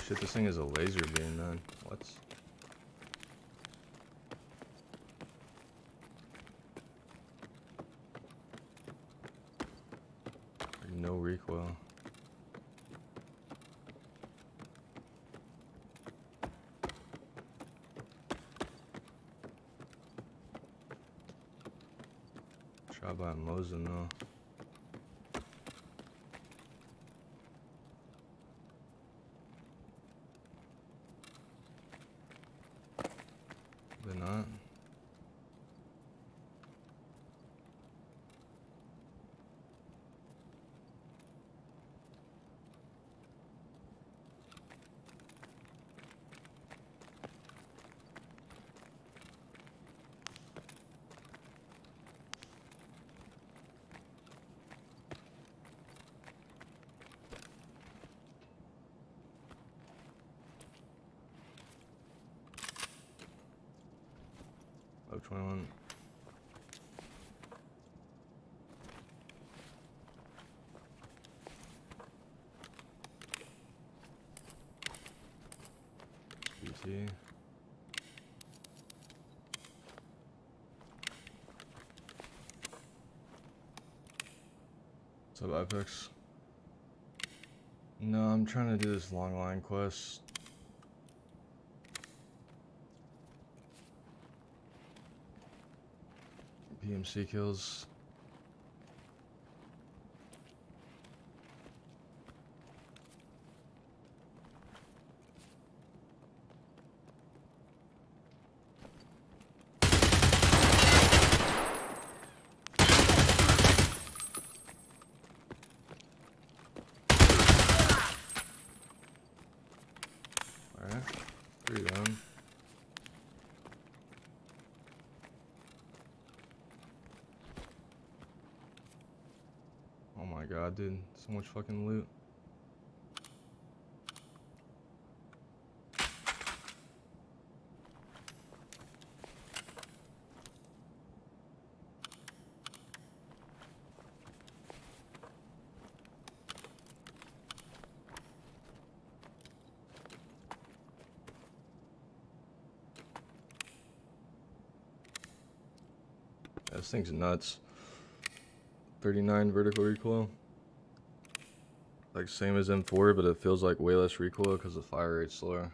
shit, this thing is a laser beam, man. What? No recoil. Shot by Mosin though. They're not. Oh, 21. BT. What's up, Apex? No, I'm trying to do this long line quest. PMC kills. Alright, 3 down. Oh my god, dude. So much fucking loot. This thing's nuts. 39 vertical recoil. Like same as M4, but it feels like way less recoil because the fire rate's slower.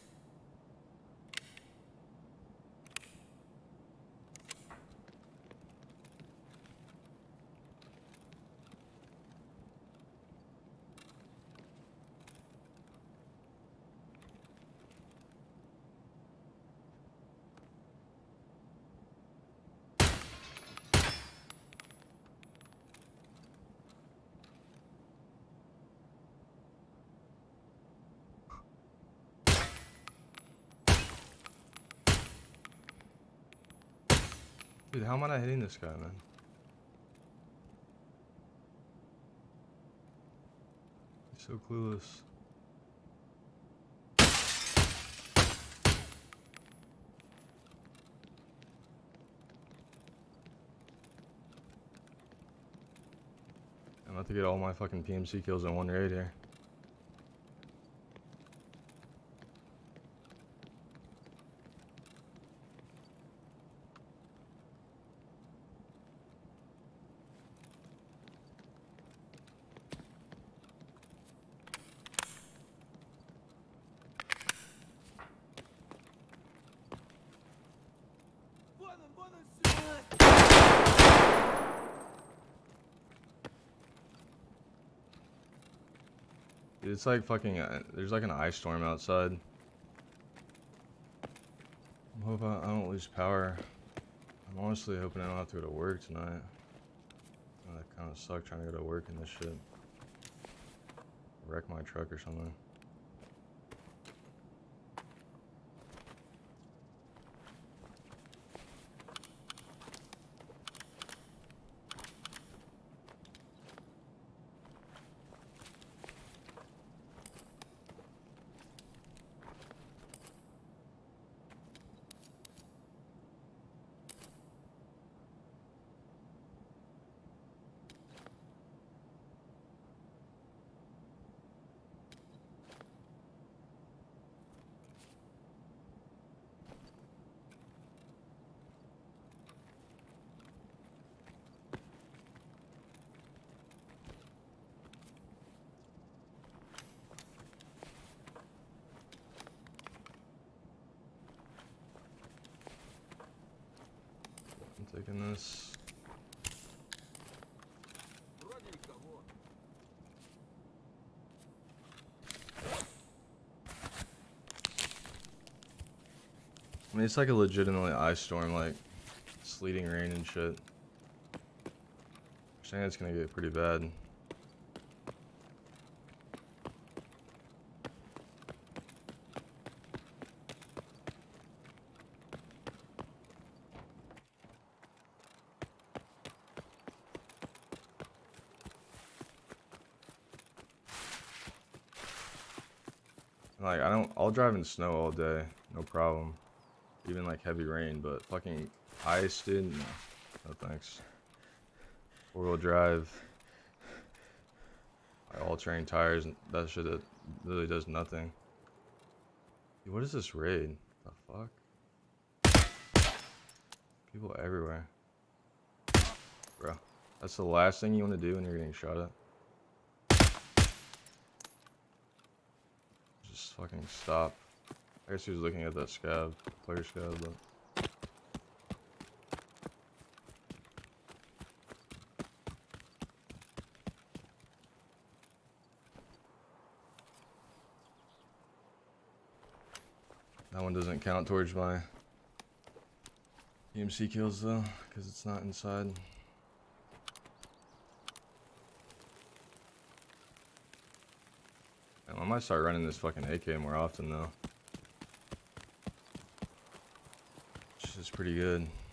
Dude, how am I not hitting this guy, man? He's so clueless. I'm about to get all my fucking PMC kills in one raid here. Dude, it's like fucking, there's like an ice storm outside. I hope I don't lose power. I'm honestly hoping I don't have to go to work tonight. Oh, that kind of sucks trying to go to work in this shit. Wreck my truck or something. Taking this. I mean, it's like a legitimately ice storm, like sleeting rain and shit. I think it's gonna get pretty bad. Like, I'll drive in snow all day, no problem. Even like heavy rain, but fucking ice, dude, no, no thanks. Four-wheel drive, like all-terrain tires, that shit, it literally does nothing. Dude, what is this raid? The fuck? People everywhere. Bro, that's the last thing you want to do when you're getting shot at. Just fucking stop. I guess he was looking at that scab, player scab, but... That one doesn't count towards my EMC kills though, because it's not inside. I might start running this fucking AK more often though. Which is pretty good.